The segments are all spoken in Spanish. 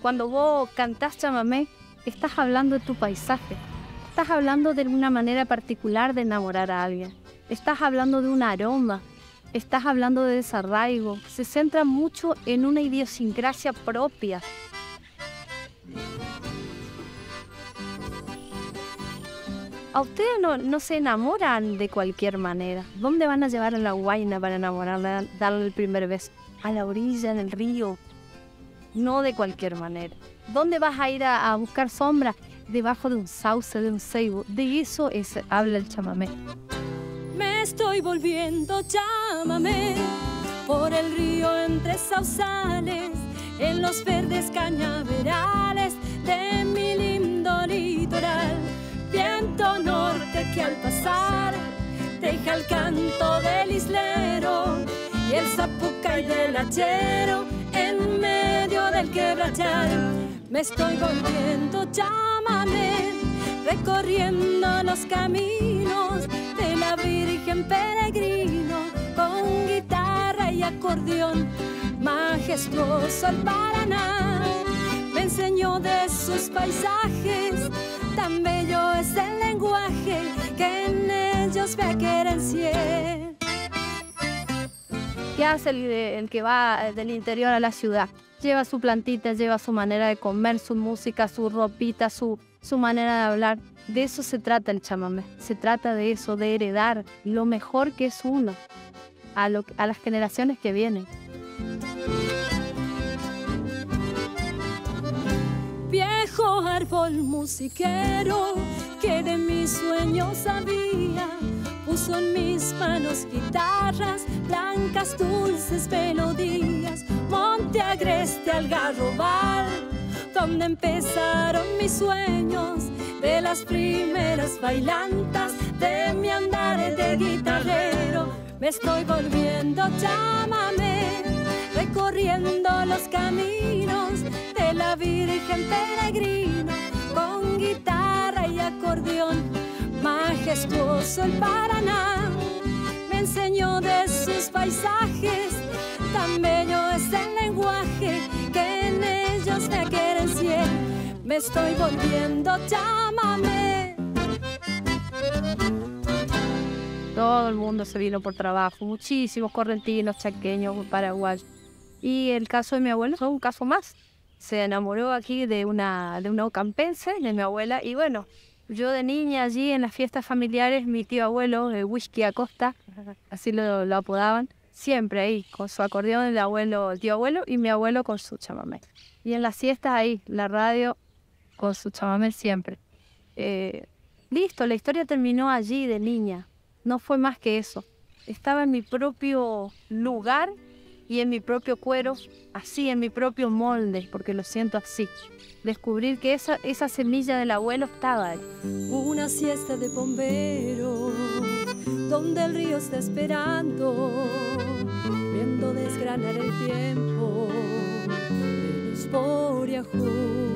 Cuando vos cantás chamamé, estás hablando de tu paisaje. Estás hablando de una manera particular de enamorar a alguien. Estás hablando de un aroma. Estás hablando de desarraigo. Se centra mucho en una idiosincrasia propia. A ustedes no se enamoran de cualquier manera. ¿Dónde van a llevar a la guaina para enamorarla, darle el primer beso? A la orilla, en el río. No de cualquier manera. ¿Dónde vas a ir a buscar sombra? Debajo de un sauce, de un ceibo. De eso habla el chamamé. Me estoy volviendo chamamé por el río entre sausales, en los verdes cañaverales de mi lindo litoral. Viento norte que al pasar deja el canto del islero y el zapucay del hachero en medio del quebrachal. Me estoy volviendo chamamé, recorriendo los caminos de la Virgen Peregrino, con guitarra y acordeón, majestuoso el Paraná. Me enseñó de sus paisajes, tan bello es el lenguaje que en ellos me querencié. ¿Qué hace el que va del interior a la ciudad? Lleva su plantita, lleva su manera de comer, su música, su ropita, su manera de hablar. De eso se trata el chamamé. Se trata de eso, de heredar lo mejor que es uno a las generaciones que vienen. Viejo árbol musiquero que de mis sueños sabía, puso en mis manos guitarras, blancas dulces melodías. Monte agreste algarrobal, donde empezaron mis sueños, de las primeras bailantas de mi andar de guitarrero. Me estoy volviendo chamamé, recorriendo los caminos de la Virgen Peregrino, con guitarra y acordeón, majestuoso el Paraná. Me enseñó de sus paisajes, tan bello es el lenguaje que en ellos me querencié. Me estoy volviendo chamamé. Todo el mundo se vino por trabajo, muchísimos correntinos, chaqueños, paraguayos. Y el caso de mi abuelo fue un caso más. Se enamoró aquí de una ocampense, de mi abuela, y bueno, yo de niña allí en las fiestas familiares, mi tío abuelo, el Whisky Acosta, así lo apodaban, siempre ahí, con su acordeón, el tío abuelo y mi abuelo con su chamamé. Y en las siestas ahí, la radio con su chamamé siempre. Listo, la historia terminó allí de niña, no fue más que eso. Estaba en mi propio lugar y en mi propio cuero, así, en mi propio molde, porque lo siento así. Descubrir que esa semilla del abuelo estaba ahí. Una siesta de bombero, donde el río está esperando, viendo desgranar el tiempo de los Boriajú.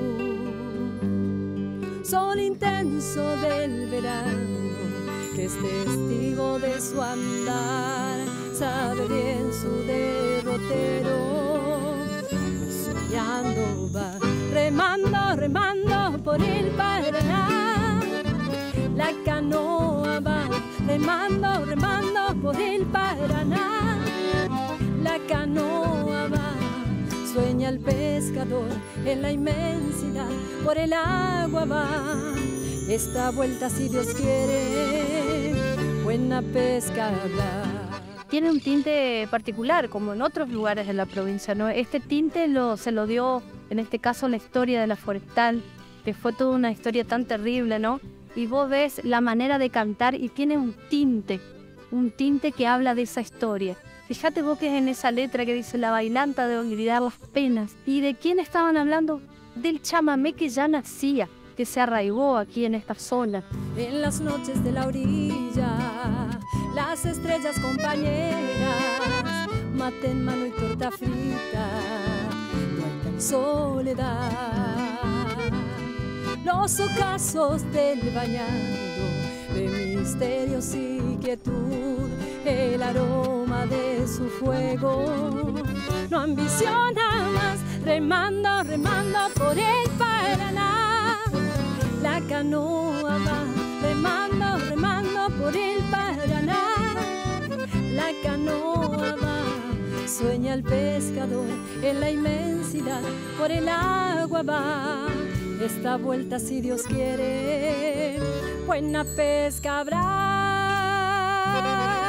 Sol intenso del verano, que es testigo de su andar, sabe bien su derrotero. Soñando va, remando por el Paraná. La canoa va, remando por el Paraná. La canoa va, sueña el pescador en la inmensidad, por el agua va. Esta vuelta, si Dios quiere, buena pesca habrá. Tiene un tinte particular, como en otros lugares de la provincia, ¿no? Este tinte se lo dio, en este caso, la historia de la forestal, que fue toda una historia tan terrible, ¿no? Y vos ves la manera de cantar y tiene un tinte que habla de esa historia. Fíjate vos que es en esa letra que dice la bailanta de olvidar las penas. ¿Y de quién estaban hablando? Del chamamé que ya nacía, que se arraigó aquí en esta zona. En las noches de la orilla, las estrellas compañeras, mate en mano y torta frita, no hay tal soledad. Los ocasos del bañado, de misterios y quietud, el aroma de su fuego, no ambiciona más, remando, remando por el Paraná. La canoa va remando, remando por el Paraná. La canoa va, sueña el pescador en la inmensidad, por el agua va. Esta vuelta, si Dios quiere, buena pesca habrá.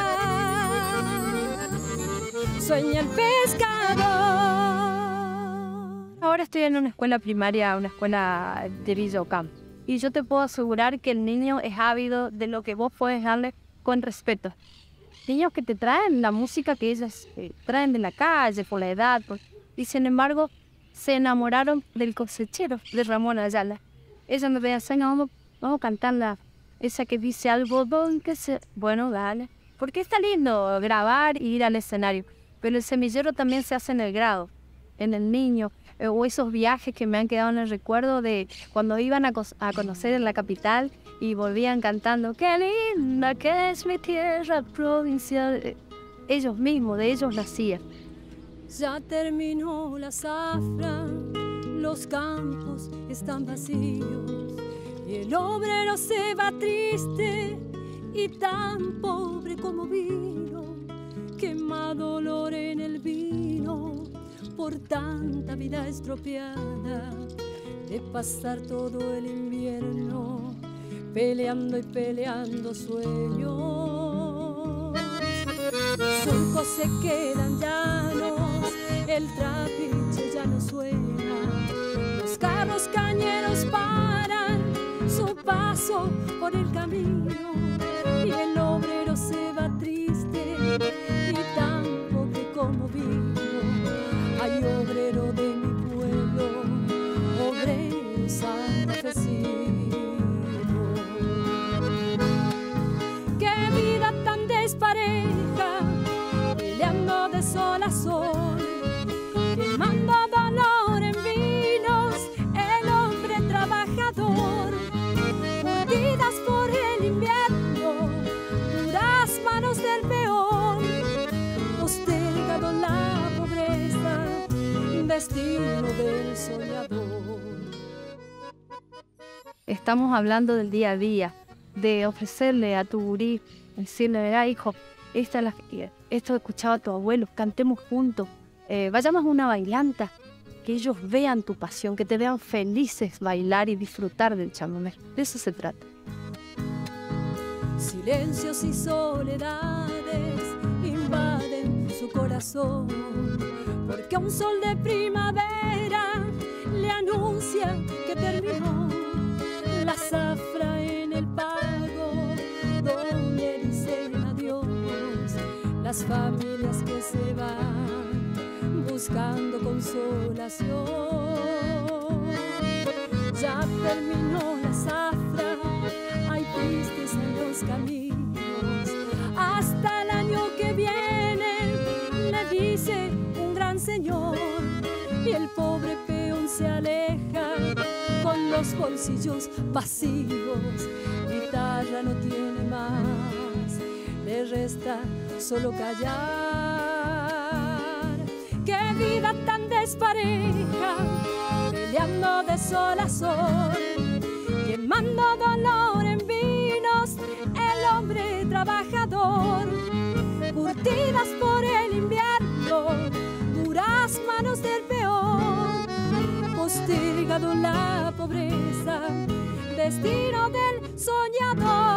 Sueña el pescador. Ahora estoy en una escuela primaria, una escuela de Villa Ocampo. Y yo te puedo asegurar que el niño es ávido de lo que vos podés darle con respeto. Niños que te traen la música que ellas traen de la calle, por la edad. Y sin embargo, se enamoraron del cosechero de Ramón Ayala. Ella me decía, vamos a cantarla. Esa que dice algodón que se... Bueno, dale. Porque está lindo grabar y ir al escenario. Pero el semillero también se hace en el grado, en el niño. O esos viajes que me han quedado en el recuerdo de cuando iban a conocer en la capital y volvían cantando qué linda que es mi tierra provincial. Ellos mismos, de ellos nacían. Ya terminó la zafra, los campos están vacíos y el obrero se va triste y tan pobre como vino, quema dolor en el vino por tanta vida estropeada de pasar todo el invierno peleando y peleando sueños. Surcos se quedan llanos, el trapiche ya no suena, los carros cañeros paran su paso por el camino y el obrero se va triste y tan pobre como vino. Ay, obrero de mi pueblo, obrero santafesino. Qué vida tan despareja, peleando de sol a sol, quemando dolor en vinos, el hombre trabajador, mordidas por el invierno, duras manos del peón, postergado la pobreza, destino del soñador. Estamos hablando del día a día, de ofrecerle a tu gurí, decirle, hijo, esto escuchaba a tu abuelo, cantemos juntos, vayamos a una bailanta, que ellos vean tu pasión, que te vean felices bailar y disfrutar del chamamé. De eso se trata. Silencios y soledades invaden su corazón, porque un sol de primavera le anuncia que terminó la zafra en el pago, donde dicen adiós las familias que se van buscando consolación. Ya terminó la zafra, hay tristes en los caminos, hasta el año que viene, le dice un gran señor, y el pobre peón se aleja con los bolsillos vacíos, guitarra no tiene más, le resta solo callar. Qué vida tan despareja, peleando de sol a sol, quemando dolor en vinos, el hombre trabajador, curtidas por el invierno, duras manos del peón, postergado la pobreza, destino del soñador.